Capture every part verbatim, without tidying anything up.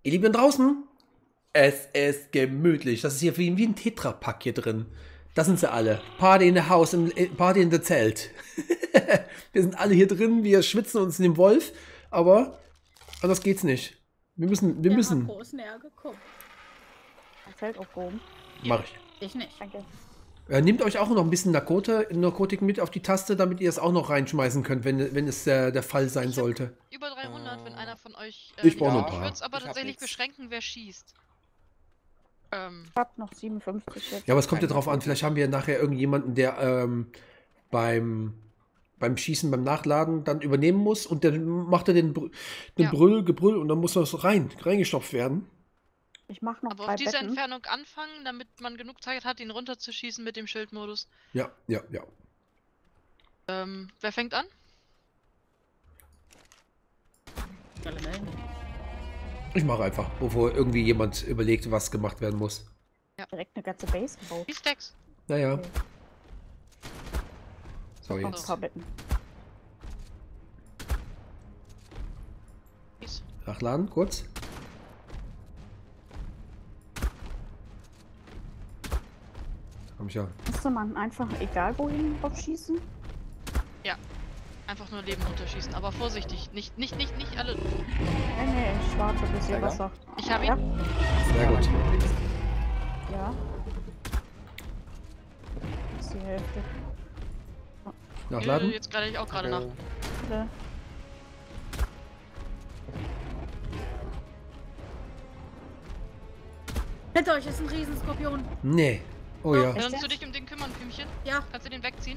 Ihr Lieben draußen, es ist gemütlich. Das ist hier wie, wie ein Tetrapack hier drin. Da sind sie alle. Party in the House, im, Party in the Zelt. Wir sind alle hier drin, wir schwitzen uns in dem Wolf, aber anders geht's nicht. Wir müssen, wir Der müssen. Marco ist näher gekommen. Zelt aufgehoben. Mach ich. Ich nicht. Danke. Äh, nehmt euch auch noch ein bisschen Narkote, Narkotik mit auf die Taste, damit ihr es auch noch reinschmeißen könnt, wenn, wenn es äh, der Fall sein Ich hab sollte. Über dreihundert, wenn einer von euch. Äh, Ich brauch noch ein Ich paar. würde es aber Ich hab tatsächlich nix. beschränken, wer schießt. Ähm, Ich hab noch siebenundfünfzig jetzt. Ja, aber es kommt ja drauf an, vielleicht haben wir nachher irgendjemanden, der ähm, beim, beim Schießen, beim Nachladen dann übernehmen muss und dann macht er den, Br den Ja. Brüll, Gebrüll und dann muss das rein, reingestopft werden. Ich mach noch aber drei auf diese Betten. Entfernung anfangen, damit man genug Zeit hat, ihn runterzuschießen mit dem Schildmodus. Ja, ja, ja. Ähm, wer fängt an? Alle melden. Ich mache einfach, bevor irgendwie jemand überlegt, was gemacht werden muss. Direkt eine ganze Base gebaut. Wie Stacks? Naja. Okay. So, Noch jetzt ein paar Betten. Wie's? nachladen, kurz. Komm ich ja. Müsste man einfach egal wohin drauf schießen? Einfach nur Leben runterschießen, aber vorsichtig. Nicht, nicht, nicht, nicht alle. Nee, nee, ich warte, bis ihr Tiger? was sagt. Ich habe Ja. ihn. Sehr gut. Ja. Das ist die Hälfte. Nachladen. Äh, Jetzt gerade ich auch gerade nach. Äh, Bitte. Hinter euch ist ein Riesenskorpion. Nee. Oh ja. Kannst du dich um den kümmern, Kümmchen? Ja. Kannst du den wegziehen?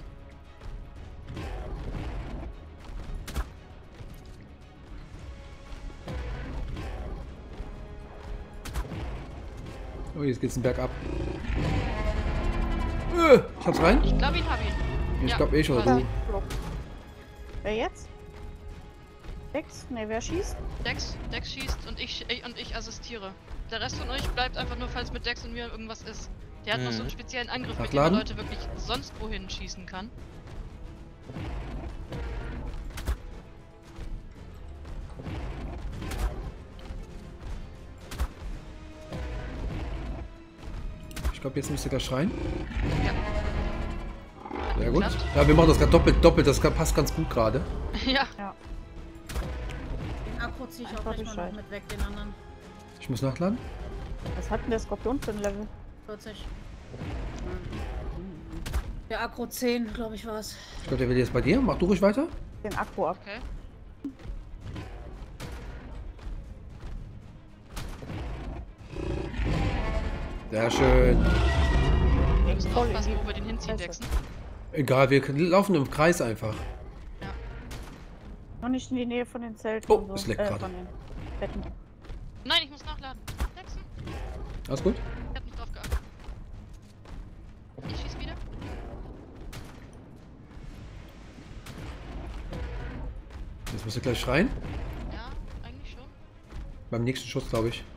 Oh, jetzt geht's den Berg ab. Äh, ich hab's rein. Ich glaube, ich habe ihn. Ich Ja, glaub eh schon. passt. Du. Flop. Wer jetzt? Sechs? Ne, wer schießt? Dex, Dex schießt und ich äh, und ich assistiere. Der Rest von euch bleibt einfach nur, falls mit Dex und mir irgendwas ist. Der hat noch so einen Mhm. speziellen Angriff, mit dem er Nachladen. Leute wirklich sonst wohin schießen kann. Ich glaube, jetzt müsste er schreien. Ja. Sehr gut. Klappt. Ja, wir machen das gerade doppelt, doppelt. Das passt ganz gut gerade. Ja. Den Akku ziehe ich auch Einfach gleich mal Bescheid. noch mit weg, den anderen. Ich muss nachladen. Was hat denn der Skorpion für ein Level? vierzig. Der Akku zehn, glaube ich, war es. Ich glaube, der will jetzt bei dir. Mach du ruhig weiter. Den Akku ab. Okay. Sehr schön. Wir müssen Voll aufpassen, in die wo wir den hinziehen, Fresse. Dexen. Egal, wir laufen im Kreis einfach. Noch nicht in die Nähe von den Zelten. Oh, und so. es leckt äh, gerade. von den Betten. Nein, ich muss nachladen. Dexen, Alles gut? ich hab nicht drauf geachtet. Ich schieß wieder. Jetzt musst du gleich schreien. Ja, eigentlich schon. Beim nächsten Schuss, glaube ich.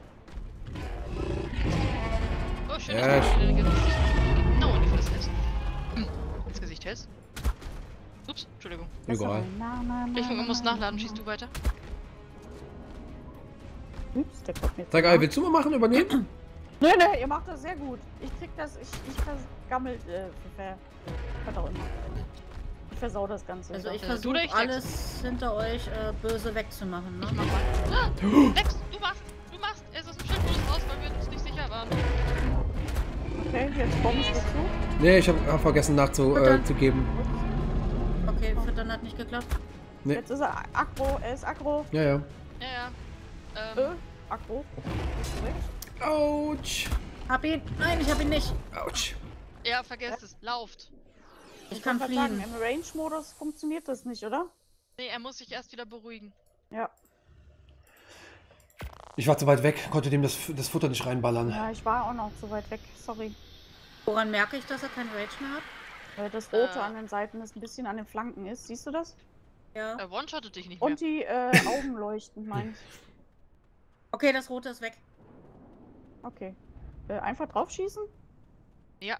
Oh, schön, Ja, dass du mir ins Gesicht genau in die Fresse hältst. Hm. Ins Gesicht hältst. Ups, Entschuldigung. Egal. Na, na, na, Ich na, muss na, nachladen, na. schießt du weiter? Ups, der kommt mir Sag, Ei, willst du mal machen, übernehmen? Nö, nö, ihr macht das sehr gut. Ich krieg das, ich, ich vergammel, äh, ver, was auch immer. Ich versau das Ganze. Also ich Äh, du oder ich, versuche Dex? alles hinter euch äh, böse wegzumachen, ne? Ich mach mal. Ah, Dex, du machst, du machst. Es ist ein Schildmodus raus, weil wir uns nicht sicher waren. Okay, jetzt kommst du dazu. Nee, ich habe hab vergessen nachzugeben. Okay, füttern hat nicht geklappt. Nee. Jetzt ist er aggro, er ist aggro. Ja, ja. Ja, ja. Ähm, Äh, aggro. Bist du weg? Autsch. Hab ihn. Nein, ich hab ihn nicht. Autsch. ja, vergesst es. Lauft. Ich kann wollte grad sagen, fliegen. im Range-Modus funktioniert das nicht, oder? Nee, er muss sich erst wieder beruhigen. Ja. Ich war zu weit weg, konnte dem das, das Futter nicht reinballern. Ja, ich war auch noch zu weit weg. Sorry. Woran merke ich, dass er kein Rage mehr hat? Weil das Rote Äh. an den Seiten ist ein bisschen an den Flanken ist. Siehst du das? Ja. Er one-shottet dich nicht mehr. Und die äh, Augen leuchten, mein ich. Okay, das Rote ist weg. Okay. Äh, einfach drauf schießen? Ja.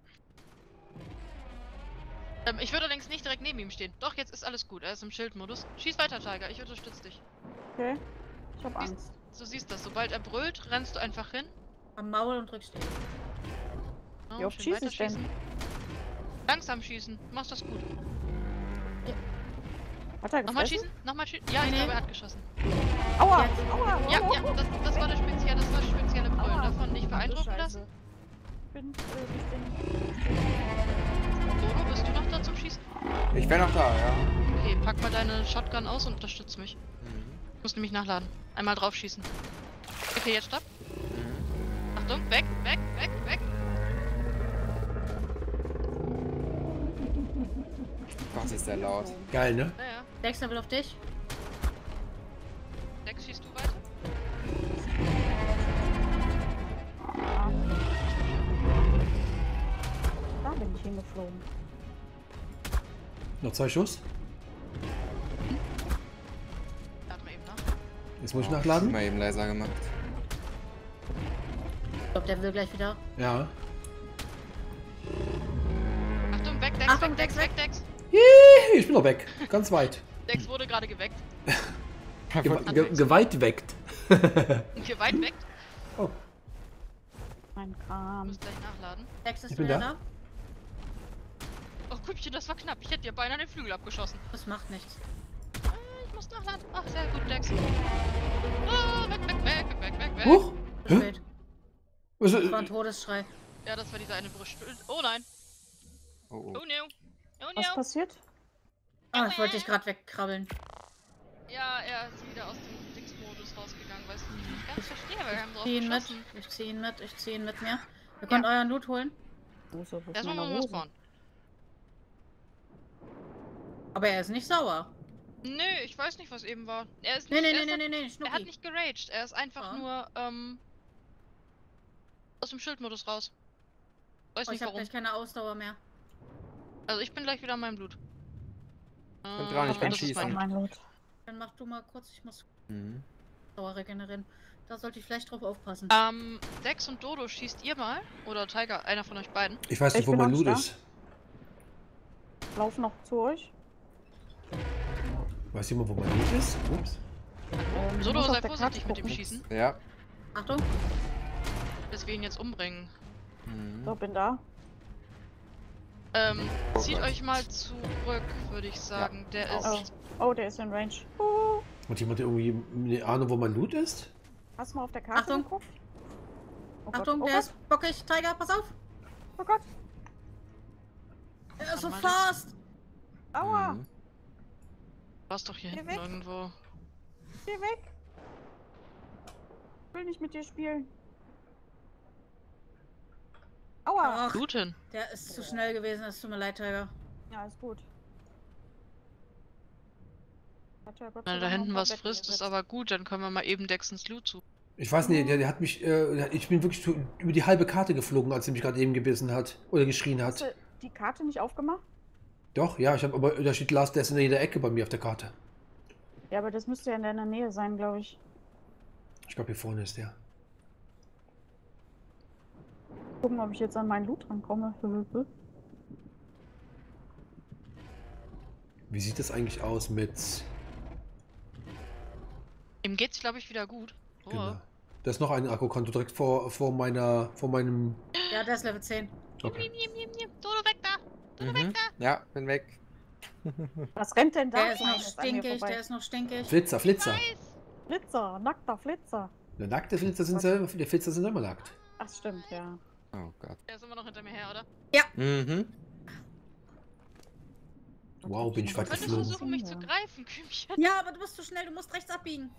Ähm, ich würde allerdings nicht direkt neben ihm stehen. Doch, jetzt ist alles gut. Er ist im Schildmodus. Schieß weiter, Tiger. Ich unterstütze dich. Okay. Ich hab Schieß. Angst. du siehst das. Sobald er brüllt, rennst du einfach hin. Am Maul und drückst den. Oh, Wie oft schön schieße ich denn? weiterschießen. Langsam schießen. Du machst das gut. Hat er Nochmal gefressen? schießen? Nochmal schießen? Ja, ich Nee. glaube, er hat geschossen. Aua! Jetzt. Aua! Ja, aua, ja, aua. das, das war das spezielle, das war das spezielle Brüllen. Aua. Davon nicht Ach, du beeindrucken Scheiße. lassen. Ich bin äh, durch den... Dodo, bist du noch da zum Schießen? Ich wäre noch da, ja. Okay, pack mal deine Shotgun aus und unterstütz mich. Mhm. Ich muss nämlich nachladen. Einmal drauf schießen. Okay, jetzt stopp. Mhm. Achtung, weg, weg, weg, weg. Gott, ist der laut. Geil, ne? Ja, ja. Dexter will auf dich. Dex, schießt du weiter? Ah. Da bin ich hingeflogen. Noch zwei Schuss. Lad mal eben nach. Jetzt muss ich Oh, nachladen. Mal eben leiser gemacht. Ich glaube, der will gleich wieder. Ja. Achtung, weg, Dex, Achtung, weg, Dex, Dex, weg, Dex. Ich bin noch weg. Ganz weit. Dex wurde gerade geweckt. Ge ge geweiht weckt. Und hier weit weg. Oh, Mein Du Kram. musst gleich nachladen. Dex ist Ich bin wieder da. da. Oh, Küppchen, das war knapp. Ich hätte dir beinahe den Flügel abgeschossen. Das macht nichts. Ah, ich muss nachladen. Ach, sehr gut, Dex. Ah, weg, weg, weg, weg, weg, weg. Huch. Zu Hä? spät. Was, Das war ein äh, Todesschrei. Ja, das war dieser eine Brüste. Oh nein. Oh, Oh oh. no. Oh Was no. passiert? Ah, ich wollte dich gerade wegkrabbeln. Ja, er ist wieder aus dem Dings-Modus rausgegangen, weil ich es nicht ganz verstehe, weil wir haben Ich drauf zieh ihn mit. geschossen. Ich zieh ihn mit. Ich zieh ihn mit mir. Ihr könnt euren Loot holen. Wo ist er? Wo ist Erstmal meine mal Hose? spawnen. Aber er ist nicht sauer. Nö, ich weiß nicht, was eben war. Er ist Nee, nicht, nee, er nee, ist nee, doch- nee, nee, Er hat Schnucki. nicht geraged, er ist einfach Ja. nur, ähm, aus dem Schildmodus raus. Weiß Oh, nicht ich hab warum. gleich keine Ausdauer mehr. Also ich bin gleich wieder an meinem Blut. Bin dran, ich Ähm, bin das ist schießen. mein Mein Loot. Loot. Dann mach du mal kurz. Ich muss Mhm. Ausdauer regenerieren. Da sollte ich vielleicht drauf aufpassen. Ähm, Dex und Dodo, schießt ihr mal? Oder Tiger, einer von euch beiden? ich weiß Ich nicht, wo bin mein noch Loot da. ist. Lauf noch zu euch. Weiß jemand, wo mein Loot ist? Ups. Ähm, Dodo, muss auf sei der vorsichtig Karte mit dem gucken. Schießen, Ja. Achtung. bis wir ihn jetzt umbringen. Mhm. So, bin da. Ähm, Oh zieht Gott. euch mal zurück, würde ich sagen. Der Oh. ist... Oh, der ist in Range. Uh, Hat jemand irgendwie eine Ahnung, wo mein Loot ist? hast du mal auf der Karte Achtung. geguckt? Oh Gott, Achtung, oh der Gott, ist bockig. Tiger, pass auf. oh Gott. Er ist so Warte mal, fast. Aua, Mhm. Du warst doch hier Geh hinten weg. irgendwo. geh weg. Ich will nicht mit dir spielen. Aua. Ach, Guten. der ist zu schnell gewesen. Es tut mir leid, Tiger. Ja, ist gut. Hat ja Gott Wenn sei er da Dank hinten noch ein was Bett frisst, ist gesetzt. aber gut, dann können wir mal eben Dexons Loot zu. Ich weiß nicht, der, der hat mich, äh, ich bin wirklich zu- über die halbe Karte geflogen, als er mich gerade eben gebissen hat oder geschrien Hast hat. du die Karte nicht aufgemacht? Doch, ja, ich habe, aber da steht Last Death in jeder Ecke bei mir auf der Karte. Ja, aber das müsste ja in deiner Nähe sein, glaube ich. Ich glaube, hier vorne ist der. Gucken, ob ich jetzt an meinen Loot rankomme. Wie sieht das eigentlich aus mit... Ihm geht's, glaube ich, wieder gut. Oh. Genau. Da ist noch ein Akkukonto direkt vor, vor meiner, vor meinem... Ja, der ist Level zehn. Okay. Nimm, nimm, nimm, nimm. Dodo, weg da! Dodo, Mhm. weg da! Ja, bin weg. Was rennt denn da? Der ist Nein, noch ist an mir stinkig. vorbei. Der ist noch stinkig. Flitzer, Flitzer. Weiß! Flitzer, nackter Flitzer. Der nackte Flitzer sind selber, die Flitzer sind immer nackt. Ach, stimmt, ja. Oh Gott. Der ist immer noch hinter mir her, oder? Mhm. Wow, bin ich weit Du könntest geflogen. versuchen, mich zu Ja. greifen, Kümmchen. Ja, aber du bist zu schnell. Du musst rechts abbiegen.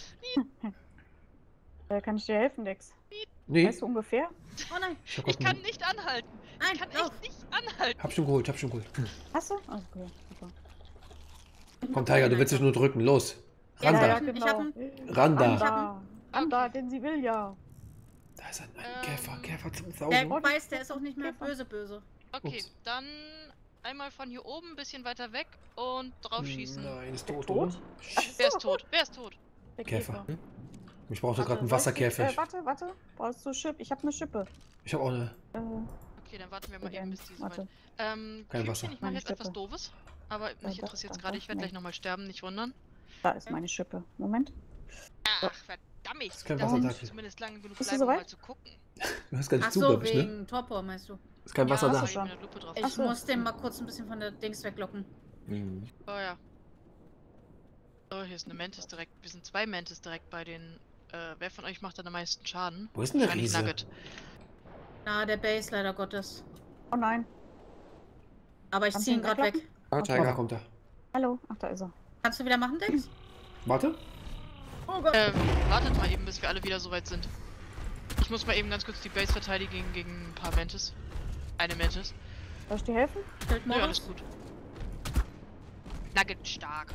Äh, kann ich dir helfen, Dex? Nee, Weißt du ungefähr? Oh nein. ich hab, Ich grad kann einen- nicht anhalten. Nein, Ich kann lauf. echt nicht anhalten. hab schon geholt, hab schon geholt. Hast du? Oh, okay, super. Komm, Tiger, du willst dich nur drücken. Los. Ja, Randa. ja, Ich hab ihn. Randa. Randa. Randa, denn sie will ja. Da ist ein, ein Ähm, Käfer, Käfer zum Der Saugen. weiß, der ist auch nicht mehr Käfer. böse, böse. Okay, Ups. dann einmal von hier oben ein bisschen weiter weg und drauf schießen. Nein, ist tot, Tot? oder? Wer ist tot? Wer ist tot? Der Käfer. Käfer. Ich brauche Warte, gerade einen soll ich- Wasserkäfig. Äh, warte, warte. Brauchst du Chip? Ich habe eine Schippe. Ich habe auch eine. Äh, Okay, dann warten wir mal okay, eben, bis die so warte. weit. Ähm, Kein Kümmchen, Wasser. ich mache Meine jetzt etwas Stippe. Doofes. Aber mich da, interessiert es da, gerade. da. Ich werde Nee. gleich nochmal sterben, nicht wundern. Da ist meine Schippe. Moment. Ach, verdammt. gammig. ist kein Da Wassertag muss hier. zumindest lange genug Bist du bleiben, um soweit? mal zu gucken. Du hast gar nicht Ach zu, so, glaub ich, ne? wegen Torpor, meinst du? Ist kein Wasser ja, da. hast du ich schon. mit der Lupe drauf. Ich Ach so. muss den mal kurz ein bisschen von der Dings weglocken. Mhm. Oh ja. Oh, hier ist eine Mantis direkt. Wir sind zwei Mantis direkt bei den. Äh, wer von euch macht da am meisten Schaden? Wo ist denn der Wahrscheinlich Riese? Nugget. Na, der Base, leider Gottes. Oh nein. Aber ich Kannst ziehe du ihn ihn gerade weg. weglocken? Oh, Warte, Tiger. kommt er. Hallo. Ach, da ist er. Kannst du wieder machen, Dex? Warte. Oh Gott. Ähm, wartet mal eben, bis wir alle wieder soweit sind. Ich muss mal eben ganz kurz die Base verteidigen gegen ein paar Mantis. Eine Mantis. Soll ich dir helfen? Ja, Schildmodus. alles gut. Nugget stark.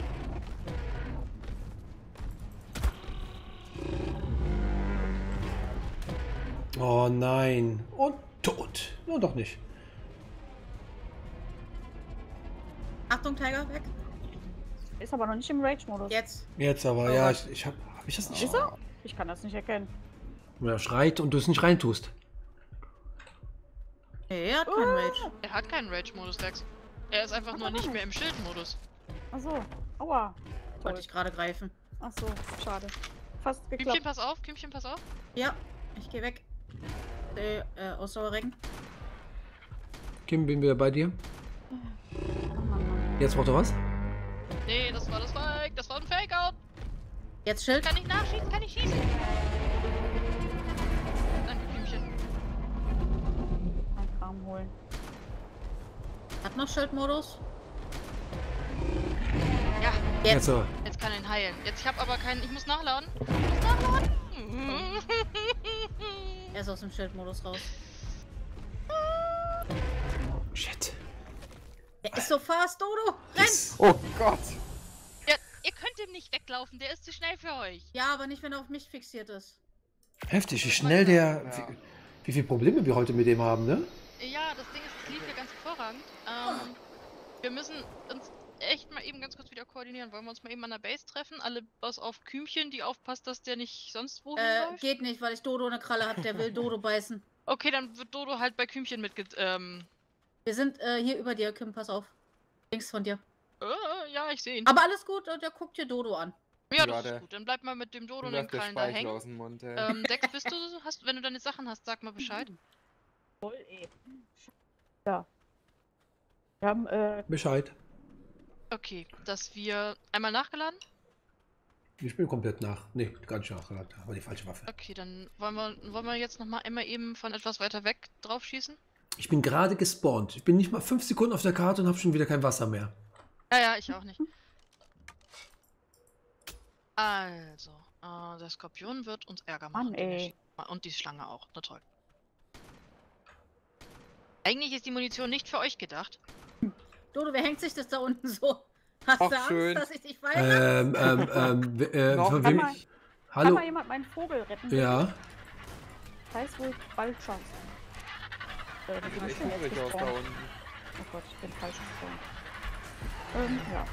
Oh nein. Und tot. Nur doch nicht. Achtung, Tiger, weg. Ist aber noch nicht im Rage-Modus. Jetzt. Jetzt aber, Oh ja, Gott. ich, ich hab. Hab ich das nicht? Ist er? Ich kann das nicht erkennen. Er schreit und du es nicht reintust. Nee, er hat keinen Rage. Er hat keinen Rage-Modus, Dex. Er ist einfach Hat nur er nicht nicht. mehr im Schild-Modus. Ach so. Aua. Toll. Wollte ich gerade greifen. Ach so. Schade. Fast Kümchen, geklappt. pass auf, Kümchen, pass auf. Ja, ich gehe weg. Äh, äh Ausdauerregen. Kim, bin wieder bei dir. Oh Mann, Mann. Jetzt braucht er was? Nee, das war das Fake, das war ein Fake-Out. Jetzt Schild. Kann ich nachschießen, kann ich schießen? Danke, Kümchen. Ein Kram holen. Hat noch Schildmodus. Ja, Jetzt. Jetzt aber. jetzt kann er ihn heilen. Jetzt, ich habe aber keinen, ich muss nachladen. Ich muss nachladen. Er ist aus dem Schildmodus raus. Shit. Der ist so fast, Dodo. Renn! Yes. Oh Gott. Ja, ihr könnt ihm nicht weglaufen, der ist zu schnell für euch. Ja, aber nicht, wenn er auf mich fixiert ist. Heftig, wie schnell der. Ja. Wie, wie viele Probleme wir heute mit dem haben, ne? Ja, das Ding ist, es lief ja ganz hervorragend. Ähm, wir müssen uns echt mal eben ganz kurz wieder koordinieren. Wollen wir uns mal eben an der Base treffen? Alle was auf Kümchen, die aufpasst, dass der nicht sonst wohin Äh, läuft? geht nicht, weil ich Dodo eine Kralle hab. Der will Dodo beißen. Okay, dann wird Dodo halt bei Kümchen mitge... Ähm, Wir sind äh, hier über dir, Kim, pass auf. Links von dir. äh, ja, ich sehe ihn. Aber alles gut, äh, der guckt dir Dodo an. Ja, Ja, das der- ist gut. Dann bleib mal mit dem Dodo Du und den läuft der Krallen da Speichel hängen. aus dem Mund, ey. Ähm, Dex, bist du, hast, wenn du deine Sachen hast, sag mal Bescheid. Voll, ey. Ja. Wir haben, äh, Bescheid. Okay, dass wir einmal nachgeladen? Ich bin komplett nach. Nee, gar nicht nachgeladen. Aber die falsche Waffe. Okay, dann wollen wir, wollen wir jetzt nochmal immer eben von etwas weiter weg drauf schießen? Ich bin gerade gespawnt. Ich bin nicht mal fünf Sekunden auf der Karte und habe schon wieder kein Wasser mehr. Ja, ja, ich auch nicht. Also, äh, der Skorpion wird uns Ärger machen. Mann, ey. Und die Schlange auch, na toll. Eigentlich ist die Munition nicht für euch gedacht. Dodo, wer hängt sich das da unten so? Hast Ach, du Angst, schön. dass ich dich fallen Ähm, ähm, ähm, w- äh, Noch von Kann wem? mal- kann Hallo? mal jemand meinen Vogel retten? Ja. Das heißt wohl bald Chance. Äh, wie bin ich Ich denn jetzt hungrig aus da gespawnt? unten. Oh Gott, ich bin falsch gespawnt. Ähm, ja.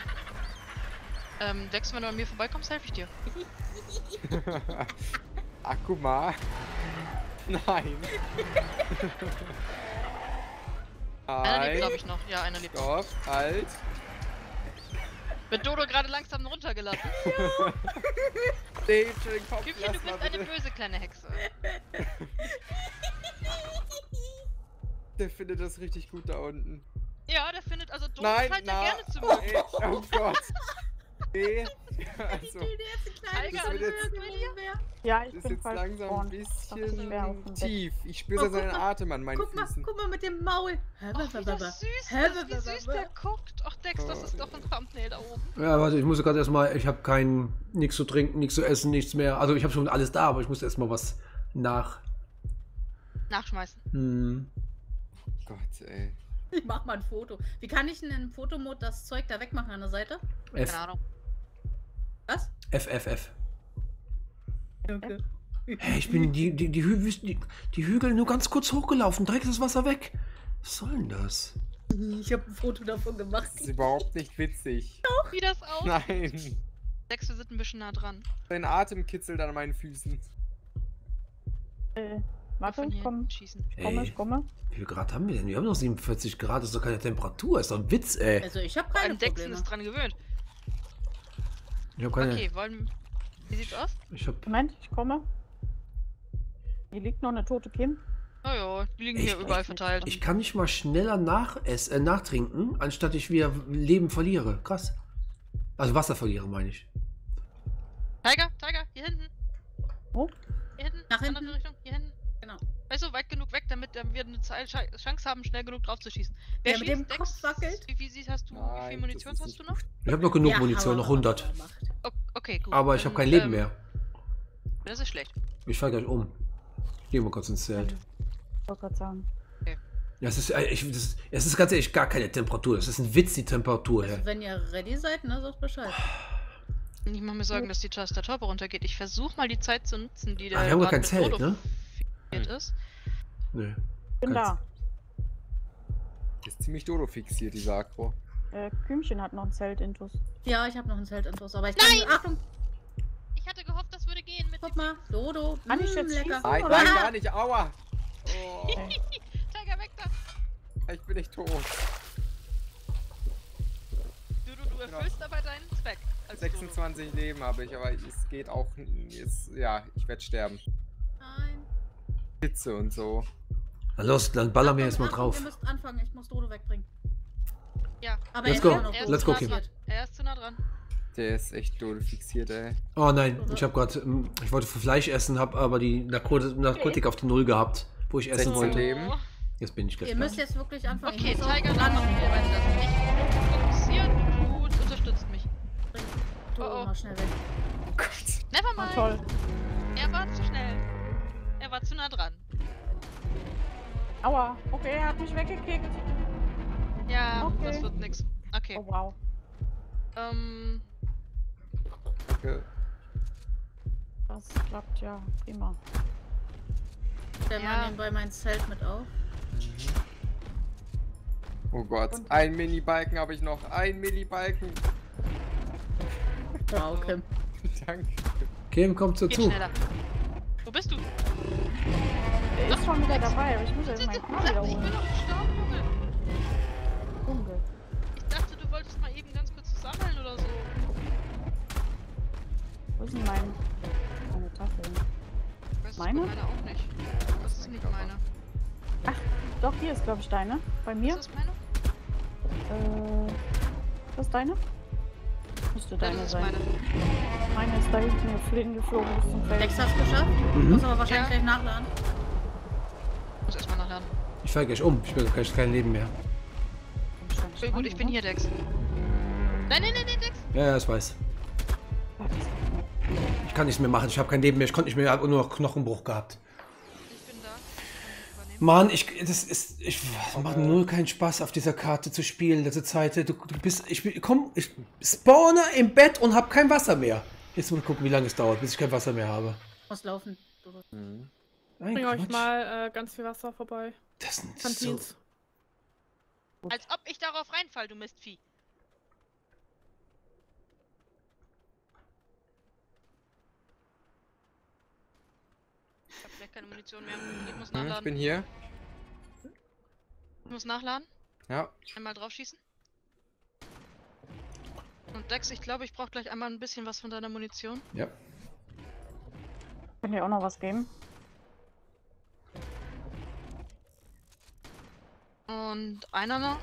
Ähm, Dex, wenn du an mir vorbeikommst, helfe ich dir. Akuma. Nein. Einer lebt, glaube Halt. ich, noch. Ja, einer lebt. Stopp. Halt. Wird Dodo gerade langsam runtergelassen. Den schönen Kopf. Kümchen, du lass mal bist eine bitte. böse kleine Hexe. Der findet das richtig gut da unten. Ja, der findet, also Dodo Nein, scheint ja na. gerne zu mögen. Ey, oh Gott. Nee. Also, Der ist ein kleines Tiger, alles Mögen gut bei dir? mehr. Ja, ich ist bin jetzt falsch langsam ein gespawnt. Ich dachte, ich wäre auf dem bisschen Bett. tief. Ich spüre Oh, guck seinen mal. Atem an meinen Guck mal, Füßen. guck mal mit dem Maul. Ach, wie das süß Hä, ist, wie süß der guckt. Ach, Dex, das ist doch ein Thumbnail da oben. Ja, warte, ich muss gerade erstmal, ich habe kein, nichts zu trinken, nichts zu essen, nichts mehr. Also ich habe schon alles da, aber ich muss erstmal was nach. Nachschmeißen. Hm. Gott, ey. Ich mach mal ein Foto. Wie kann ich denn in Fotomod das Zeug da wegmachen an der Seite? F, Keine Ahnung. Was? F, F, F. Okay. Hey, ich bin die, die, die, Hü die, die Hügel nur ganz kurz hochgelaufen, direkt ist das Wasser weg. Was soll denn das? Ich habe ein Foto davon gemacht. Das ist überhaupt nicht witzig. Wie das aussieht. Nein. Dex, wir sind ein bisschen nah dran. Sein Atem kitzelt an meinen Füßen. Äh, warte, Von hier komm. schießen. Ich komme, Ey. ich komme. Wie viel Grad haben wir denn? Wir haben noch siebenundvierzig Grad, das ist doch keine Temperatur, ist doch ein Witz, ey. Also ich habe Vor keine allem Dexen Probleme. ist dran gewöhnt. Ich habe keine. Okay, wollen, Wie sieht's aus? Ich hab. Moment, ich komme. Hier liegt noch eine tote Kim. Oh ja, die liegen Ich- hier überall verteilt. Ich kann nicht mal schneller nach es, äh, nachtrinken, anstatt ich wieder Leben verliere. Krass. Also Wasser verliere, meine ich. Tiger, Tiger, hier hinten. Wo? Hier hinten. Nach andere hinten? Richtung, hier hinten. Genau. Weißt du, weit genug weg, damit ähm, wir eine Zeit- Scha- Chance haben, schnell genug drauf zu schießen. Wer mit dem schießt? Kopf Dex? wackelt? Wie, wie siehst hast du? wie Nein, viel das Munition ist hast nicht du noch? Ich habe noch genug Ja, Munition, aber- noch hundert. aber macht. O okay, gut. Aber ich habe Dann, kein Leben ähm, mehr. Das ist schlecht. Ich fall gleich um. Gehen wir kurz ins Zelt. Ich wollte gerade sagen. Ja, es ist, äh, ich, das, es ist ganz ehrlich gar keine Temperatur. Es ist ein Witz, die Temperatur. Also, Hier. wenn ihr ready seid, ne, sagt Bescheid. Ich mache mir Sorgen, dass die Tastatur runtergeht. Ich versuche mal die Zeit zu nutzen, die der Ah, wir haben gar gerade kein mit Zelt, Frodo ne? fixiert ist. Nee. Ich bin Kannst- da. Ist ziemlich Dodo fixiert, dieser Akro. Äh, Kümchen hat noch ein Zelt intus. Ja, ich habe noch ein Zeltinfos, aber ich Nein! kann. Achtung, Ich hatte gehofft, das würde gehen mit guck mal, Dodo. Kann ich mm, jetzt lecker. schießen? Nein, Oder? nein, gar nicht. Aua. Oh, Tiger, weg da! ich bin nicht tot. Du, du, du erfüllst aber deinen Zweck. Als sechsundzwanzig Leben habe ich, aber es geht auch. Jetzt, ja, ich werde sterben. Nein. Hitze und so. Na los, dann ballern wir Achtung, jetzt mal Achtung, drauf. Ihr müsst anfangen, ich muss Dodo wegbringen. Ja. Aber Let's er go. ist immer noch Er ist Let's zu go, nah Kim. dran. Er ist zu nah dran. Der ist echt Dodo fixiert, ey. Oh nein, ich habe gerade, ich wollte Fleisch essen, habe aber die Narkot Narkotik auf die Null gehabt, wo ich essen sechzehn wollte. Leben. Jetzt bin ich gleich Ihr da. müsst jetzt wirklich anfangen. Okay, ich muss auch Tiger, dann dran machen wir weiter. Ich fokussiert, du unterstützt mich. Dodo Oh, oh. mal schnell weg. Oh Gott. Never Ah, mind. toll. Er war zu schnell. Er war zu nah dran. Aua. Okay, er hat mich weggekickt. Ja, Okay. das wird nix. Okay. Oh wow. Ähm, Danke. Das klappt ja prima. Stell Ja. mal nebenbei mein Zelt mit auf. Oh Gott. Ein Mini-Balken habe ich noch. Ein Mini-Balken. Wow, Kim. Danke. Kim, komm zu geht zu. schneller. Wo bist du? Er ist schon wieder dabei, aber ich muss jetzt Ich meinen bin Kram wiederholen. noch gestorben, Junge. Junge. Ich dachte, du wolltest mal eben ganz kurz sammeln oder so. Wo ist denn mein, meine Tafel? Weißt du, Meine? meine auch nicht. Das ist nicht meine. Doch, hier ist, glaube ich, deine. Bei mir? Ist das meine? Äh, das ist deine? Müsste Nein, deine das ist sein. meine. Meine ist da hinten geflogen, geflogen bis zum Feld. Dex hast geschafft. Mhm. Muss aber wahrscheinlich Ja. gleich nachladen. Muss erstmal nachladen. Ich fall gleich um, ich bin gleich kein Leben mehr. Okay, gut, ich bin hier, Dex. Nein, nein, nein, nein, Dex. Ja, ja, ich weiß. Ich kann nichts mehr machen, ich habe kein Leben mehr, ich konnte nicht mehr, ich habe nur noch Knochenbruch gehabt. Ich bin da. Ich kann dich übernehmen. Mann, ich, das ist, ich, es macht null keinen Spaß, auf dieser Karte zu spielen, letzte Zeit. Du, du bist, ich bin- komm, ich spawne im Bett und habe kein Wasser mehr. Jetzt muss ich gucken, wie lange es dauert, bis ich kein Wasser mehr habe. Muss laufen. Dodo. Mhm. Nein, Bring euch Quatsch. mal äh, ganz viel Wasser vorbei. Das sind so, Kantins. Als ob ich darauf reinfall, du Mistvieh. Ich hab vielleicht keine Munition mehr. Ich muss Hm, ich nachladen. bin hier. Ich muss nachladen. Ja. Einmal drauf schießen. Und Dex, ich glaube, ich brauche gleich einmal ein bisschen was von deiner Munition. ja. Könnt ihr auch noch was geben? Und einer noch.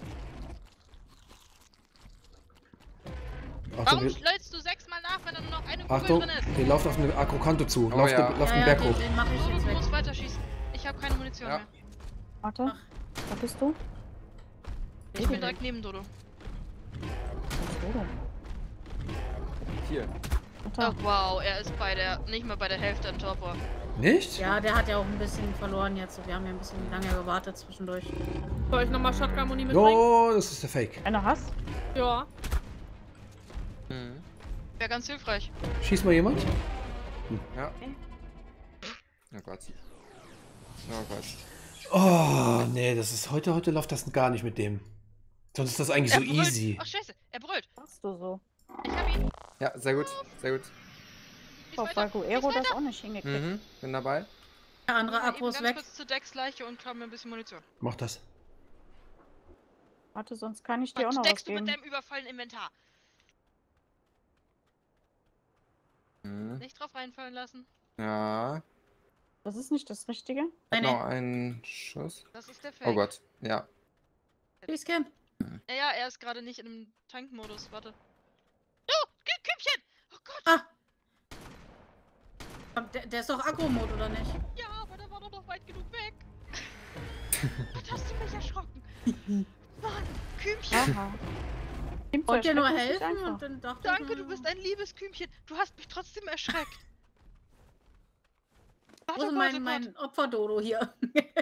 Achtung, Warum wir, schleudst du sechsmal nach, wenn da nur noch eine Kugel Achtung, drin ist? ihr lauft auf eine Akrokante zu, Oh lauft, ja. den, lauft Ja, den ja, Berg den, hoch. den mache ich Du, jetzt du weg. musst weiterschießen. Ich habe keine Munition Ja. mehr. Warte. Wo bist du? Ich bin direkt neben Dodo. Wo bist du denn? Hier. Oh Warte. wow, er ist bei der, nicht mal bei der Hälfte im Torpor. Nicht? Ja, der hat ja auch ein bisschen verloren jetzt. Wir haben ja ein bisschen lange gewartet zwischendurch. Soll ich nochmal Shotgun-Muni mitbringen? Jo, das ist der Fake. Einer hast? Ja. Mhm. Wäre ganz hilfreich. Schießt mal jemand? Ja. Oh Gott. Oh Gott. Oh, nee, das ist heute, heute läuft das gar nicht mit dem. Sonst ist das eigentlich so brüllt. easy. Ach scheiße, er brüllt. Machst du so? Ich hab ihn. Ja, sehr gut. Sehr gut. Schieß Oh, weiter. Valguero Schieß das weiter. auch nicht hingekriegt. Mhm. Bin dabei. Der andere Mal Akku eben ist ganz weg. kurz zu Dex Leiche und haben mir ein bisschen Munition. Mach das. Warte, sonst kann ich dir auch Was noch was steckst du mit geben. deinem überfallen Inventar? Mhm. Nicht drauf reinfallen lassen. Ja. Das ist nicht das Richtige. Nein, Noch nein. einen Schuss. Das ist der Fake. Oh Gott. Ja. Please Kim. Ja, ja, er ist gerade nicht in dem Tankmodus. Warte. Oh, Kü Kümmchen! Oh Gott! Ah! Der, der ist doch Akku-Mode, oder nicht? Ja, aber der war doch noch weit genug weg. Was hast du mich erschrocken? Mann, Kümmchen! Aha. Kim, Wollt ihr nur erschrecken ist nicht helfen? einfach. Und dann dachte Danke, ich, du bist ein liebes Kümmchen. Du hast mich trotzdem erschreckt. Wo Warte, ist warte, mein, warte. mein Opferdodo hier?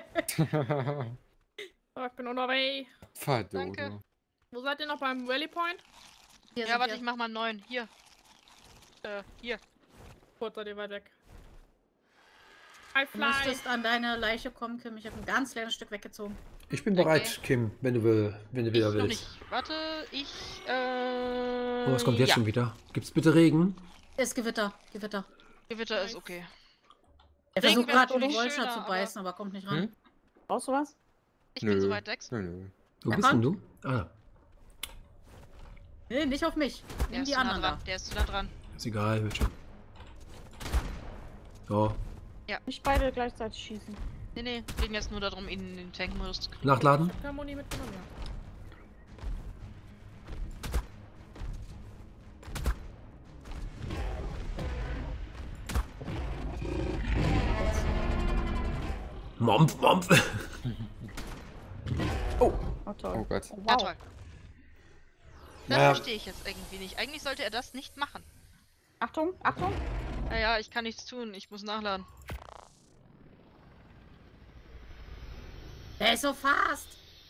So, ich bin on the way. Verdodo. Danke. Wo seid ihr noch beim Rally Point? Hier Ja, sind warte, wir. ich mach mal einen neuen. Hier. Äh, hier. Kurz seid ihr weit weg. I Du fly. müsstest an deine Leiche kommen, Kim. Ich habe ein ganz kleines Stück weggezogen. Ich bin bereit, Okay. Kim, wenn du, will, wenn du Ich wieder noch willst. nicht. Warte, ich, äh... Oh, was kommt jetzt ja. schon wieder? Gibt's bitte Regen? Ist Gewitter, Gewitter. Gewitter ist Nice. okay. Er Regen versucht wäre gerade in die natürlich Wolscher schöner, zu aber- beißen, aber kommt nicht ran. Hm? Brauchst du was? Ich Nö. bin soweit, Dex. Nö, nö. Wo Er bist denn kommt. du? Ah, Nee, nicht auf mich. Der Nimm ist die zu nah anderen dran. da. Der ist zu nah dran. ist egal, wird schon. So, Nicht beide gleichzeitig schießen. Nee, nee. Ging jetzt nur darum, ihn in den Tankmodus zu kriegen. nachladen. Harmonie mitgenommen, ja. Mampf, Mampf. Oh, Oh toll. Oh Gott. Oh, Ja, wow. toll. Das Naja. verstehe ich jetzt irgendwie nicht. Eigentlich sollte er das nicht machen. Achtung, Achtung. Naja, ich kann nichts tun. Ich muss nachladen. Der ist so fast.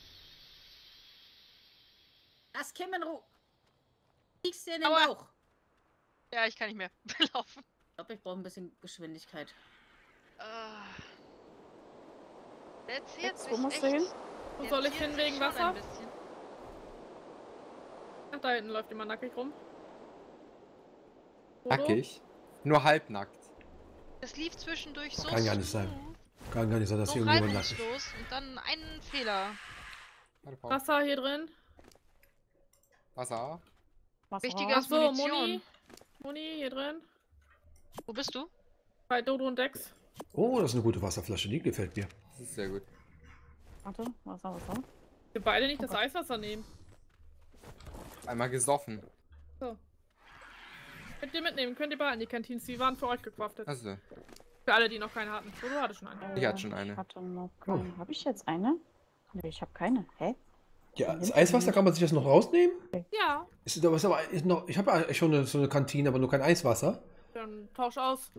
Lass Kim in Ruhe. Kriegst dir in den Aua. Bauch. Ja, ich kann nicht mehr laufen. Ich glaube, ich brauche ein bisschen Geschwindigkeit. Ah. Der zieht Jetzt, sich wo musst du echt- hin? Wo der soll ich zieht hin sich wegen schon ein Wasser? bisschen. Ach, da hinten läuft jemand nackig rum. Frodo? Nackig. Nur halbnackt. Das lief zwischendurch so Kann gar nicht sein. smooth, kann gar nicht sein, dass so hier irgendjemand nackt ist. reibungslos und dann einen Fehler. Warte, Paul. Wasser hier drin. Wasser. Was Wichtiger raus? ist Achso, Munition. Moni. Moni hier drin. Wo bist du? Bei Dodo und Dex. Oh, das ist eine gute Wasserflasche, die gefällt mir. Das ist sehr gut. Warte, Wasser, Wasser. Wir beide nicht Oh das Gott. Eiswasser nehmen. Einmal gesoffen. So. Könnt ihr mitnehmen, könnt ihr behalten, die Canteens, die waren für euch gecraftet. Also, Für alle, die noch keine hatten. Dodo hatte schon eine. Ich hatte schon eine. Ich hatte noch keine. Habe ich jetzt eine? Nee, ich habe keine. Hä? Ja, das Eiswasser, kann man sich das noch rausnehmen? Ja, Ist, aber, ist aber ist noch, ich habe ja schon eine, so eine Kantine, aber nur kein Eiswasser. dann tausch aus.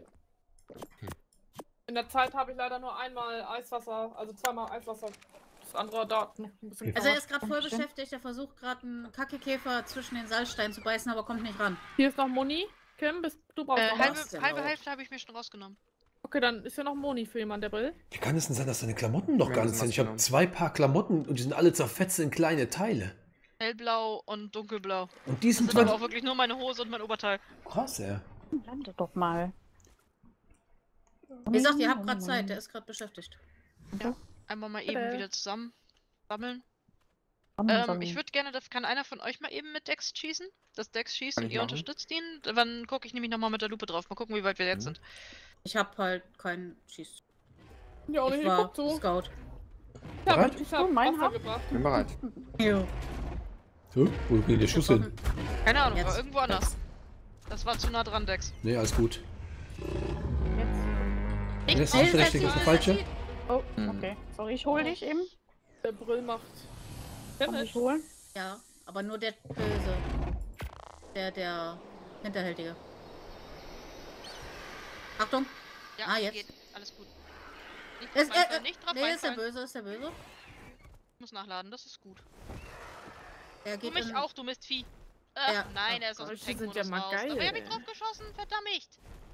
In der Zeit habe ich leider nur einmal Eiswasser, also zweimal Eiswasser. Das andere dauert noch ein bisschen. Also er ist gerade voll Dankeschön. beschäftigt. Er versucht gerade einen Kackekäfer zwischen den Salzsteinen zu beißen, aber kommt nicht ran. Hier ist noch Moni. Kim, bist du brauchst Äh, noch halbe, was? was denn halbe auch? Hälfte habe ich mir schon rausgenommen. Okay, dann ist hier noch Moni für jemanden, der will. Wie kann es denn sein, dass deine Klamotten noch Ja, ganz das sind? hast Ich du habe genommen. zwei Paar Klamotten und die sind alle zerfetzt in kleine Teile. Hellblau und dunkelblau. Und die Das sind sind aber dran. auch wirklich nur meine Hose und mein Oberteil. Krass, ey. Lande doch mal. Wie gesagt, ihr habt gerade Zeit. Der ist gerade beschäftigt. Einmal mal eben Bitte. wieder zusammen sammeln. Sammeln, Ähm, sammeln. ich würde gerne, das kann einer von euch mal eben mit Dex schießen? Das Dex schießt Kann und ich ihr machen. unterstützt ihn? Dann gucke ich nämlich nochmal mit der Lupe drauf. Mal gucken, wie weit wir jetzt Mhm. sind. Ich habe halt keinen Schieß. Ja, ohne Ich war Helikopter. Scout. Ja, Bereit? ich hab Oh, mein Wasser Hab. gebracht. Bin bereit. Jo. So, wo geht der Schuss hin? Keine Ahnung, Jetzt. aber irgendwo anders. Das war zu nah dran, Dex. Nee, alles gut. Jetzt. Das ist nicht Schnell, richtig, das ist der schnell, falsche. schnell. Oh, Hm. okay. Sorry, ich hol dich eben. Der Brill macht. Komm Finish. ich holen. Ja, aber nur der Böse. Der, der Hinterhältige. Achtung. Ja, Ah, jetzt. geht. Alles gut. Nicht Ist, drauf äh, reinfallen, äh, nicht drauf nee, ist der reinfallen. Böse, ist der Böse. Ich muss nachladen, das ist gut. Der Du geht mich in, auch, du Mistvieh. Ach, Ja. nein, er ist Oh aus dem Gott, die sind Tankmodus ja mal raus. geil, Aber ich hab ihn ey. drauf geschossen, verdammt.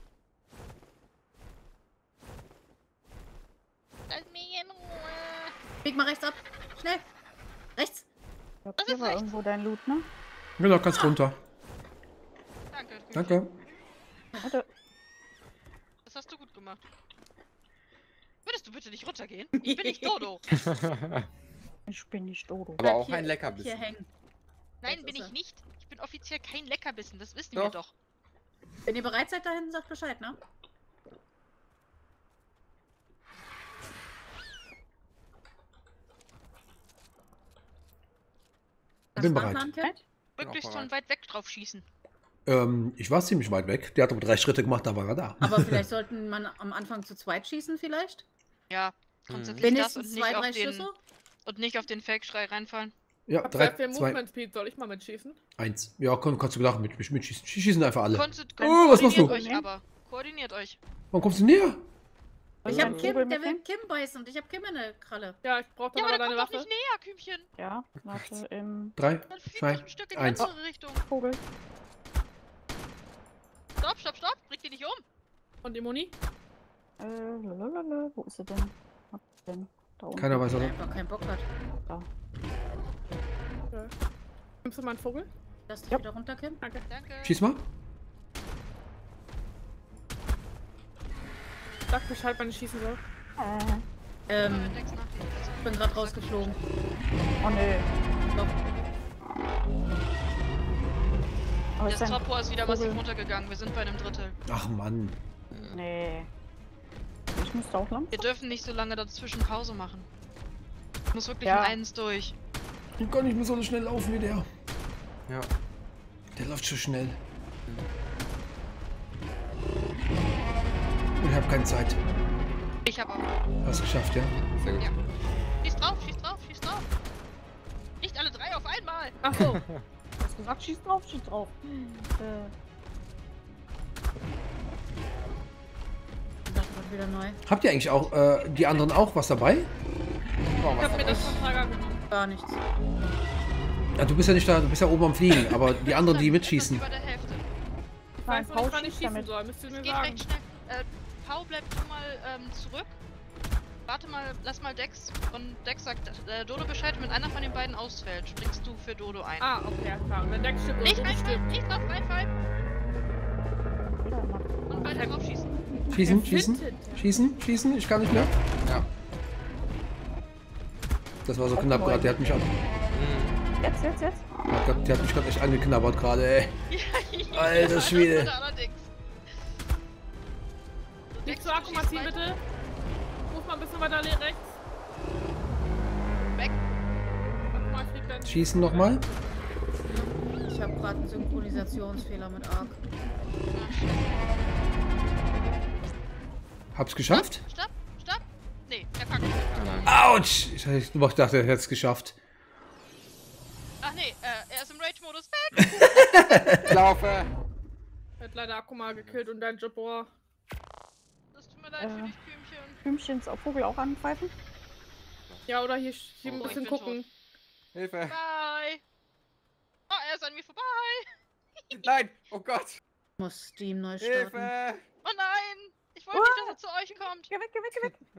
Lass mich in Ruhe. Bieg mal rechts ab. Schnell. Rechts. Ich glaub, Das hier ist war rechts. irgendwo dein Loot, ne? Genau, kannst runter. Danke. Küken. Danke. Warte. Das hast du gut gemacht. Würdest du bitte nicht runtergehen? Ich bin nicht Dodo. Ich bin nicht Dodo. Aber Bleib auch hier- ein Hier Leckerbissen. hängen. Nein, Jetzt bin ist ich er. nicht. Ich bin offiziell kein Leckerbissen, das wissen Doch. wir doch. Wenn ihr bereit seid, da hinten sagt Bescheid, ne? Ich bin Hast du bereit. einen Plan, Kim? Wirklich auch so bereit. weit weg drauf schießen. Ähm, ich war ziemlich weit weg. Der hat aber drei Schritte gemacht, da war er da. Aber vielleicht sollten man am Anfang zu zweit schießen, vielleicht? Ja, Hm. grundsätzlich das und Wenigstens nicht, zwei, auf drei den, Schüsse? und nicht auf den Fake-Schrei reinfallen. Ja, Ich hab sehr viel drei, zwei, Movement Speed. Soll ich mal mitschießen? eins. Ja, kann, kannst du gedacht mit, mit, mitschießen. Schießen einfach alle. Konntet, Oh, was machst du? koordiniert euch aber. Koordiniert euch. Warum kommst du näher? Ich Ja, hab Kim, Vogel der will mitnehmen? Kim beißen und ich hab Kim in der Kralle. Ja, ich brauch dann Ja, aber aber da deine kommt doch Waffe. nicht näher, Kümmchen. Ja, warte, im Drei, Dann fliegt zwei, euch ein Stück in die eins. andere Richtung. Vogel. Stopp, stopp, stopp. Bringt die nicht um. Und die Muni? Äh, lalalala, wo ist sie denn? Hab ich denn? Da unten. Keiner weiß, Weil er oder? einfach keinen Bock hat. Da. Okay. Nimmst du meinen Vogel? Lass dich Ja. wieder runter, Kim. Danke. Danke. Schieß mal. Sag Bescheid, wann ich schießen soll. Äh, Ähm, Äh, Dex nach dir. Also, ich bin gerade rausgeflogen. oh nö. Doch. Aber Das ist ein Topo ist wieder Vogel. massiv runtergegangen. Wir sind bei einem Drittel. Ach Mann. Nee. Ich muss da auch lang. Wir dürfen nicht so lange dazwischen Pause machen. Ich muss wirklich Ja. in eins durch. Ich kann nicht mehr so schnell laufen wie der. Ja. Der läuft schon schnell. Ich habe keine Zeit. Ich habe auch. Hast geschafft, ja? Sehr gut. Ja. Schieß drauf, schieß drauf, schieß drauf. Nicht alle drei auf einmal. Ach so. Du hast gesagt, schieß drauf, schieß drauf. Äh, Das wird wieder neu. Habt ihr eigentlich auch, äh, die anderen auch was dabei? Oh, Ich was hab mir das dabei? von Trager genommen. Gar nichts. Ja, du bist ja nicht da, du bist ja oben am Fliegen, aber die anderen, die Etwas mitschießen. Über der Hälfte. Ich Nein, weiß noch Paul nicht, wann ich schießt schießen damit. soll. Müsst ihr mir Geht sagen. recht schnell. Äh, Pau, bleib du mal ähm, zurück. Warte mal, lass mal Dex und Dex sagt äh, Dodo Bescheid, wenn einer von den beiden ausfällt, springst du für Dodo ein. Ah, okay, ja, klar. Und wenn Deck stirbt oder Nicht du reinfallen, stirbt. nicht drauf reinfallen wieder immer. und weiter drauf schießen. Schießen, Wer schießen, findet der? schießen, schießen, ich kann nicht mehr. Ja. Das war so knapp gerade, der hat mich, ab, Hm. Jetzt, jetzt, jetzt. hat grad- der hat mich gerade echt angeknabbert gerade, ey. Alter Das Schwede. wurde allerdings. So, Nicht Dex, so du akkumativ, schießt weiter. bitte. Ruf mal ein bisschen weiter le- rechts. Weg. Warte mal, ich flieg dann. Schießen nochmal. Ich habe gerade einen Synchronisationsfehler mit Arc. Ah, shit. Hab's geschafft? Stopp, stopp. Nee, der kackt. Nein. Autsch! Ich, ich dachte, er hätte es geschafft. Ach nee, äh, er ist im Rage-Modus. Weg! Ich laufe! Wird leider Akku mal gekillt und dein Jabor. Das tut mir leid für Äh. dich, Kümmchen. Hümchens auf Vogel auch anpfeifen. Ja, oder hier, hier ein Oh, bisschen ich bin gucken. Hilfe! Bye. Oh, er ist an mir vorbei. Nein! Oh Gott! Muss Steam neu starten. Hilfe! Oh nein. Ich wollte nicht, dass er zu euch kommt. Geh weg, geh weg, geh weg.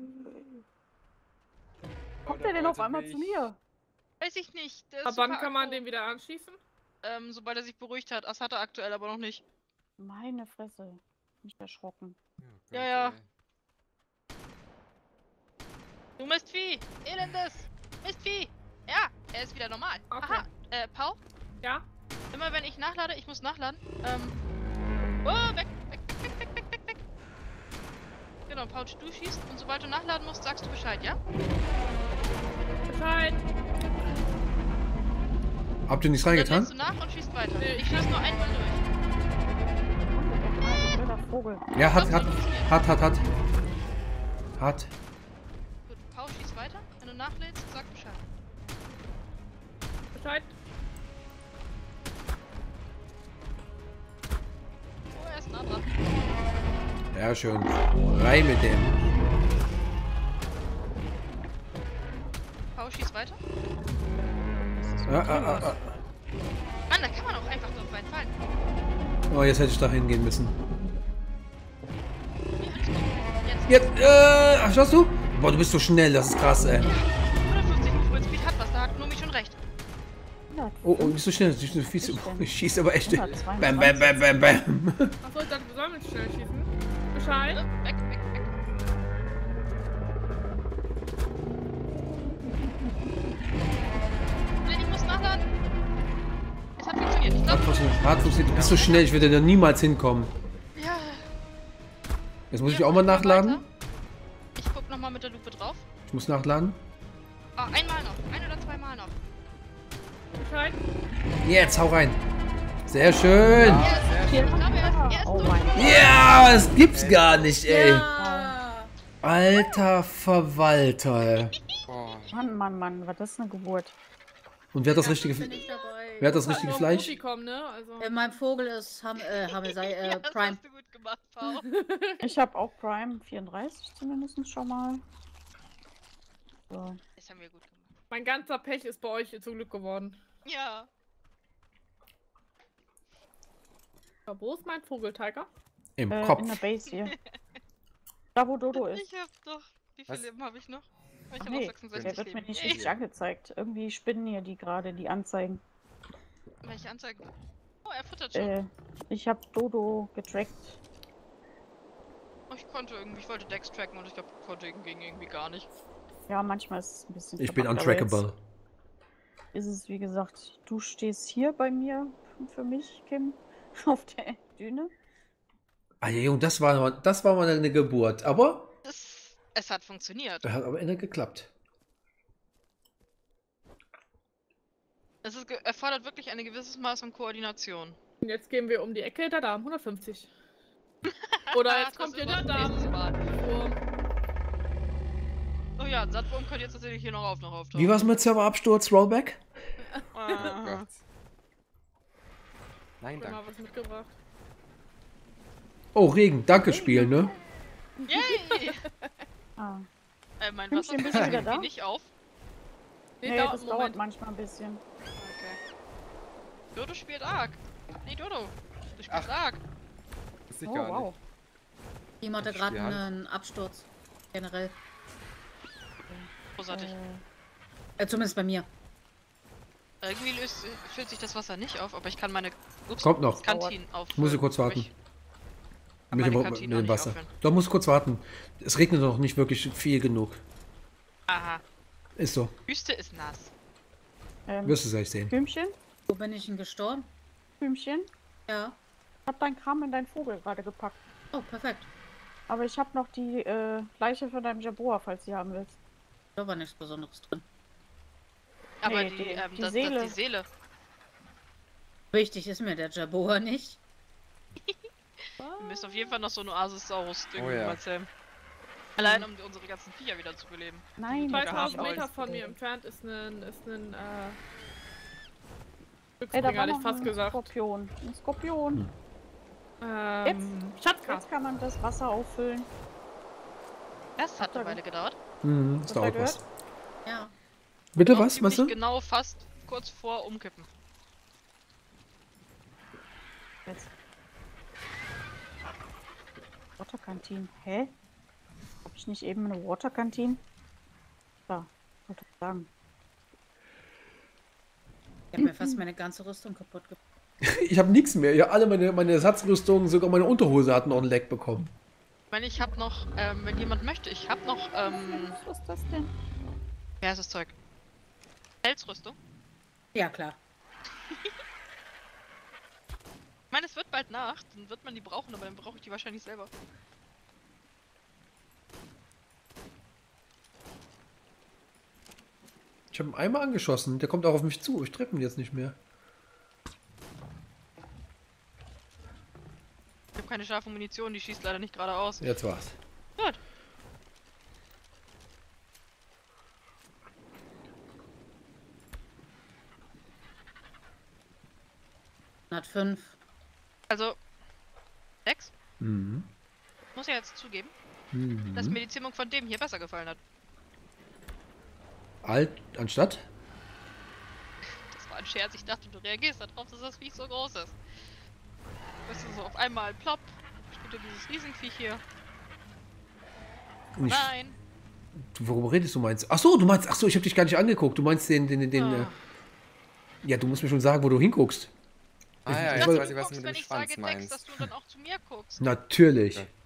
Oh, Kommt der denn auf wollte einmal mich. zu mir? Weiß ich nicht. Der ist Ab wann super kann man aggro. den wieder anschießen? Ähm, sobald er sich beruhigt hat. Das hat er aktuell aber noch nicht. Meine Fresse. Nicht erschrocken. Oh Gott, Ja, ja. ey. Du Mistvieh. Elendes. Mistvieh. Ja, er ist wieder normal. Okay. Aha. Äh, Pau, Ja? immer wenn ich nachlade, ich muss nachladen. Ähm. Oh, weg, weg, weg, weg, weg, weg, weg. Genau, Pau, du schießt und sobald du nachladen musst, sagst du Bescheid, ja? Bescheid. Habt ihr nichts Dann reingetan? lädst du nach und schießt weiter. Nee, Ich schieß nur einmal durch. Ein blöder Vogel. Ja, hat, hat, hat, hat, hat. Hat. Gut, Pau, schieß weiter. Wenn du nachlädst, sag Bescheid. Bescheid. Oh, er ist nah dran. Ja, schön. Rein mit dem. Pau, schieß weiter. Ah, ah, ah, ah. Mann, da kann man auch einfach drauf reinfallen. Oh, jetzt hätte ich da hingehen müssen. Nee, alles gut. Jetzt. Jetzt, äh, ach, schaust du? Boah, du bist so schnell, das ist krass, ey. Ja, hundertfünfzig Movement Speed hat was, da hat Nomi schon recht. Oh, oh, nicht so schnell, nicht so fies. Ich schieße aber echt. Bam, hundertzweiundzwanzig. bam, bam, bam, bam. Achso, ich dachte, wir sollen mit schnell schießen. Bescheid. Äh, Weg, weg, weg. Nein, ich muss nachladen. Es hat funktioniert. Ich Hat glaube, funktioniert. Hartfuß, du bist so schnell, ich würde da niemals hinkommen. Ja. Jetzt muss ich Ja, auch mal mach nachladen. weiter. Ich guck nochmal mit der Lupe drauf. Ich muss nachladen. Ah, einmal noch. Ein oder zweimal noch. Bescheid. Jetzt, hau rein. Sehr schön. Ja, sehr Hier. Ich glaube, er ist, er ist Oh durch. mein Gott. Ja, das gibt's gar nicht, ey. Ja. Alter Verwalter. Boah. Mann, Mann, Mann, was ist eine Geburt? Und wer hat das Ja, richtige, bin ich dabei. wer hat das Halt richtige nur Fleisch? Profi kommen, ne? Also. Äh, mein Vogel ist Ham äh, Hammel, sei äh, Ja, das Prime. hast du gut gemacht, Pau. Ich habe auch Prime vierunddreißig zumindest schon mal. So. Das haben wir gut gemacht. Mein ganzer Pech ist bei euch zum Glück geworden. Ja. Aber wo ist mein Vogeltiger? Im Äh, in Kopf. der Base hier. Da wo Dodo ist. Ich hab noch. Wie viel Was? Leben habe ich noch? Ich Ach habe nee, noch sechsundsechzig der wird mir Leben. nicht Yay. richtig angezeigt. Irgendwie spinnen hier die gerade die Anzeigen. Welche Anzeige? Oh, er futtert schon. Äh, ich habe Dodo getrackt. Oh, ich konnte irgendwie, ich wollte Dex tracken und ich glaube, konnte ging irgendwie gar nicht. Ja, manchmal ist es ein bisschen Ich bin verbuggt, aber untrackable. jetzt Ist es wie gesagt, du stehst hier bei mir für mich, Kim, auf der Düne. Ah ja, Junge, das war, das war mal eine Geburt. Aber Es, es hat funktioniert. hat am Ende geklappt. Es ist, ge- erfordert wirklich ein gewisses Maß an Koordination. Und jetzt gehen wir um die Ecke, der Darm, hundertfünfzig. Oder jetzt Das kommt hier ist der was Darm. nächstes Mal. Wurm. Oh ja, ein Sandwurm könnte jetzt tatsächlich hier noch auf noch auftauchen. Wie war's mit Serverabsturz, Rollback? Oh Ah. Gott. Nein, Ich hab mal danke. was mitgebracht. Oh, Regen, danke Spiel, ne? Yay! Ah. äh, mein Hühnchen, Wasser bist du fällt wieder irgendwie da? nicht auf. Nee, Nee, dauert das einen dauert Moment. manchmal ein bisschen. Okay. Dodo spielt arg. Nee, Dodo. Du spielst Ach. arg. Ist ich Oh, gar wow. Ihm hatte Ich gerade spiel Hand. einen Absturz. Generell. Großartig. Äh, Äh, zumindest bei mir. Irgendwie löst, füllt sich das Wasser nicht auf, aber ich kann meine ups, Kommt noch. Kantinen auf. Muss ich kurz aber warten. ich Mit kann meine dem, Kantinen mit auch dem nicht Wasser. auffüllen. Da muss kurz warten. Es regnet noch nicht wirklich viel genug. Aha. Ist so. Wüste ist nass. ähm, Wirst du gleich sehen. Kümmchen, Wo bin ich denn gestorben? Kümmchen, Ja. ich hab deinen Kram in deinen Vogel gerade gepackt. Oh, perfekt. Aber ich habe noch die äh, Leiche von deinem Jaboa, falls du sie haben willst. Da war nichts Besonderes drin. Aber Nee, die, die- ähm, die das, Seele. Das, die Seele. Wichtig ist mir der Jaboa nicht. Wir müssen auf jeden Fall noch so eine Oasis-Saurus Oh ja. mal zähmen. Allein um unsere ganzen Viecher wieder zu beleben. Nein, Zwei- das hab ich zweitausend auch Meter nicht von mir gesehen. entfernt ist ein, ist ein, äh... Ey, da Glücksbringer, war hätte ich noch fast ein gesagt. Skorpion. Ein Skorpion. Ähm, Schatzkarte. Jetzt kann man das Wasser auffüllen. Das hat eine Habt ihr- Weile gedauert. Mhm, das Habt ihr dauert gehört? was. Ja. Bitte Noch was, ziemlich was du? genau fast kurz vor Umkippen. Jetzt. Waterkantine. Hä? Hab ich nicht eben eine Waterkantine? Da, wollte ich sagen. Ich habe mir fast meine ganze Rüstung kaputt gemacht. Ich habe nichts mehr. Ja, alle meine, meine Ersatzrüstungen, sogar meine Unterhose hatten noch ein Leck bekommen. Ich meine, ich habe noch, ähm, wenn jemand möchte, ich habe noch, ähm, Was ist das denn? wie heißt das Zeug? Felsrüstung. Ja, klar. Ich meine, es wird bald Nacht, dann wird man die brauchen, aber dann brauche ich die wahrscheinlich selber. Ich habe ihn einmal angeschossen. Der kommt auch auf mich zu. Ich treffe ihn jetzt nicht mehr. Ich habe keine scharfe Munition, die schießt leider nicht geradeaus. Jetzt war's. Gut. hundertfünf. Also, Dex, Mhm. muss ja jetzt zugeben, Mhm. dass mir die Zimmung von dem hier besser gefallen hat. Alt, anstatt? Das war ein Scherz, ich dachte, du reagierst darauf, dass das Viech so groß ist. Weißt du, so auf einmal plopp, steht da dieses Riesenviech hier. Ich, Nein! Worüber redest du meinst? Ach so, du meinst, ach so, ich habe dich gar nicht angeguckt. Du meinst den, den, den, Ah. äh, ja, du musst mir schon sagen, wo du hinguckst. Ah ja, Ich jetzt wollte- weiß ich, was du guckst, mit wenn dem ich sage Schwanz Dex, meinst. dass du dann auch zu mir guckst. Natürlich. Ja.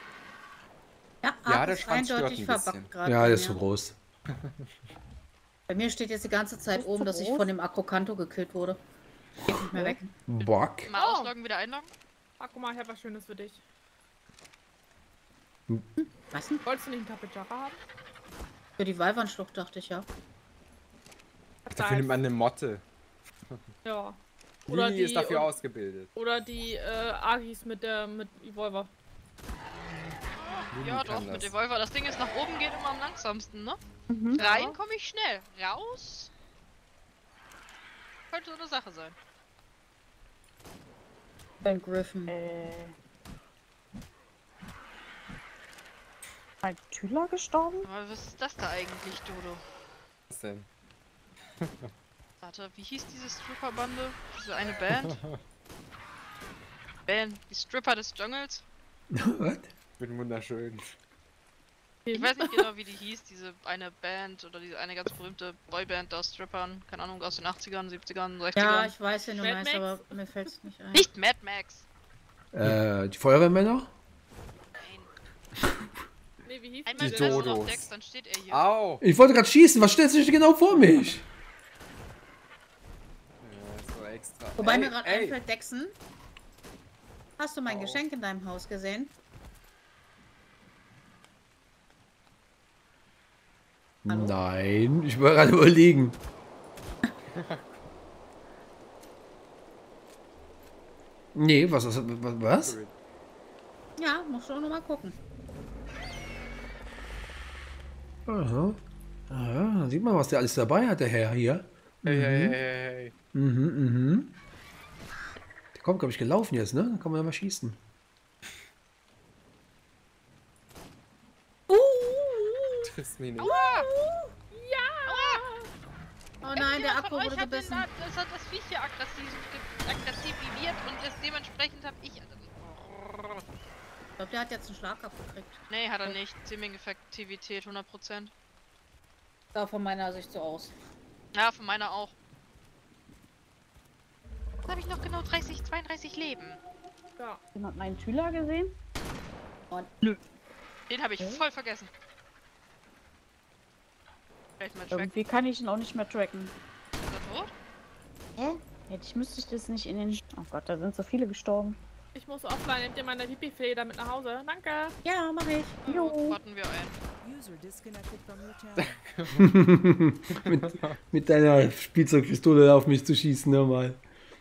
Ja, Ja, Ark der ist Schwanz stört eindeutig ein bisschen. verbuggt gerade. Ja, bei der ist mir. so groß. Bei mir steht jetzt die ganze Zeit Ist oben, zu dass ich groß? von dem Akrokanto gekillt wurde. Geht nicht mehr weg. Bock. Mal Oh. ausloggen, wieder einloggen. Ah, guck mal, ich hab was Schönes für dich. Was denn? Wolltest du nicht einen Tapejara haben? Für die Walwandschlucht dachte ich ja. Dafür nimmt man eine Motte. Ja. Oder Lili die, ist dafür und- ausgebildet. Oder die äh, Agis mit der mit Evolver. Lili Ja, kann doch, mit das. Evolver. Das Ding ist, nach oben geht immer am langsamsten, ne? Mhm. Rein komme ich schnell. Raus. Könnte so eine Sache sein. Ben Griffin. Äh. Ein Tüler gestorben? Aber was ist das da eigentlich, Dodo? Was denn? Warte, wie hieß diese Stripper-Bande? Diese eine Band? Band, die Stripper des Dschungels? Was? Ich bin wunderschön. Ich weiß nicht genau, wie die hieß, diese eine Band oder diese eine ganz berühmte Boyband aus Strippern. Keine Ahnung, aus den achtzigern, siebzigern, sechzigern. Ja, ich weiß, wen du Mad meinst, Max? aber mir fällt es nicht ein. Nicht Mad Max. Äh, die Feuerwehrmänner? Nein. Nee, wie hieß Einmal Die Nelson auf Dodos. Decks, dann steht er hier. Au! Ich wollte gerade schießen, was stellst du dich genau vor mich? Ja, so extra. Wobei Ey, mir gerade ey. einfällt, Dexen. Hast du mein Oh. Geschenk in deinem Haus gesehen? Hallo? Nein, ich war gerade überlegen. Nee, was ist was? was? Ja, musst du auch noch mal gucken. Aha. Aha, da sieht man, was der alles dabei hat, der Herr hier. Hey, hey, hey, hey, hey. Mhm, mhm. Der kommt, glaube ich, gelaufen jetzt, ne? Dann kann man ja mal schießen. Triffst mich nicht. Oh nein, der Irgendjemand Akku von euch wurde hat den- gebissen. Das hat das Viech hier aggressiv, aggressiviert und das dementsprechend habe ich... Ich glaube, der hat jetzt einen Schlag abgekriegt. Nee, hat er nicht. Teaming-Effektivität hundert Prozent. Sah von meiner Sicht so aus. Ja, von meiner auch. Jetzt habe ich noch genau dreißig, zweiunddreißig Leben. Ja. Jemand meinen Tüler gesehen? Den habe ich Okay. voll vergessen. Vielleicht mal tracken. Irgendwie kann ich ihn auch nicht mehr tracken. Ist er tot? Hä? Jetzt müsste ich das nicht in den... Oh Gott, da sind so viele gestorben. Ich muss offline. Nehmt ihr meine Pipi-Feder mit nach Hause? Danke. Ja, mach ich. Jo. Warten wir ein. User disconnected from your channel. mit, mit deiner Spielzeugpistole auf mich zu schießen, normal.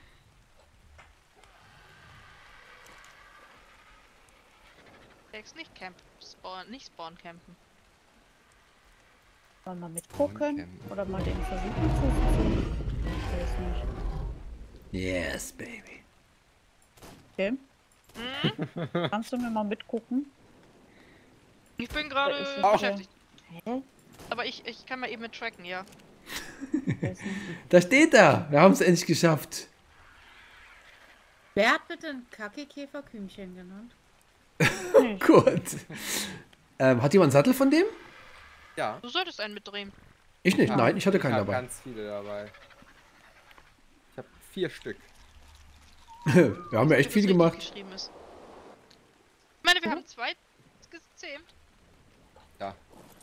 Dex nicht camp. Spawn, nicht spawn campen. Wollen wir mitgucken? Okay. Oder mal den versuchen zuzuziehen? Ich weiß nicht. Yes, baby. Okay. Hm? Kannst du mir mal mitgucken? Ich bin Da gerade ist es beschäftigt. Hä? Aber ich, ich kann mal eben mit tracken, ja. Ich weiß nicht. Da steht er. Wir haben es endlich geschafft. Wer hat bitte ein Kacke-Käfer-Kümmchen genannt? Nicht. Gut. Ähm, hat jemand einen Sattel von dem? Ja. Du solltest einen mitdrehen. Ich nicht. Ja, Nein, ich hatte keinen Ich habe dabei. ganz viele dabei. Ich habe vier Stück. Wir haben ja echt Ob viel das richtig gemacht. geschrieben ist. Ich meine, wir haben zwei gezähmt. Ja.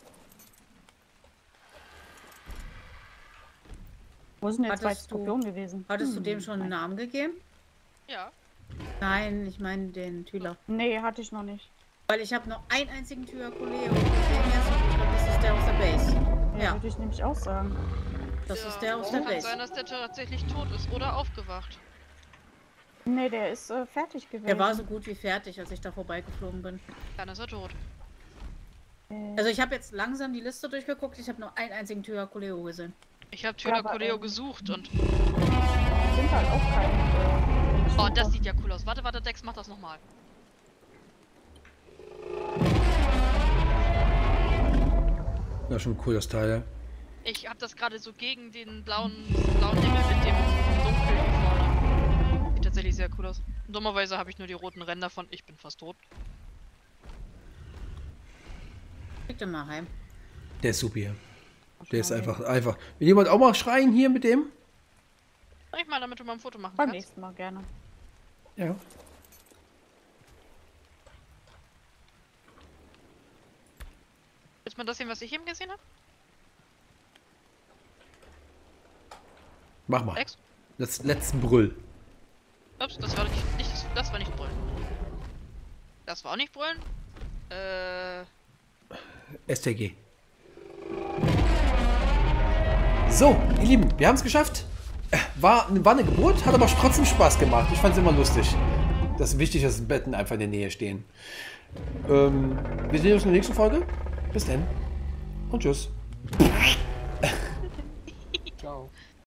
Wo sind jetzt zwei Hattest du- Skorpione gewesen? Hattest du Hm, dem schon einen nein. Namen gegeben? Ja. Nein, ich meine den Tüler. Nee, hatte ich noch nicht. Weil ich habe noch einen einzigen Tyakuleo gesehen jetzt und ich glaube, das ist der aus der Base. Ja, Ja. würde ich nämlich auch sagen. Das Ja, ist der aus der kann Base. sein, dass der tatsächlich tot ist oder aufgewacht. Nee, der ist äh, fertig gewesen. Der war so gut wie fertig, als ich da vorbeigeflogen bin. Dann ist er tot. Äh, Also ich habe jetzt langsam die Liste durchgeguckt, ich habe nur einen einzigen Tyakuleo gesehen. Ich habe Ja, aber, Tyrakuleo ähm, gesucht und... sind halt auch keine. Äh, Oh, das sieht ja cool aus. Warte, warte, Dex, mach das nochmal. Das ist schon cool, das Teil. Ja. Ich habe das gerade so gegen den blauen, blauen Himmel mit dem Dunkel hier vorne. Sieht tatsächlich sehr cool aus. Dummerweise habe ich nur die roten Ränder von Ich bin fast tot. Schick den mal heim. Der ist super hier. Der ist einfach, einfach. Will jemand auch mal schreien hier mit dem? Sag ich mal, damit du mal ein Foto machen Beim kannst. nächsten Mal gerne. Ja. Willst du mal das sehen, was ich eben gesehen habe? Mach mal. Ex? Let's, let's Brüll. Ups, das war nicht, nicht das war nicht brüllen. Das war auch nicht brüllen. Äh. S T G. So, ihr Lieben, wir haben es geschafft. War, war eine Geburt, hat aber trotzdem Spaß gemacht. Ich fand es immer lustig. Das ist wichtig, dass Betten einfach in der Nähe stehen. Ähm, wir sehen uns in der nächsten Folge. Bis dann und tschüss.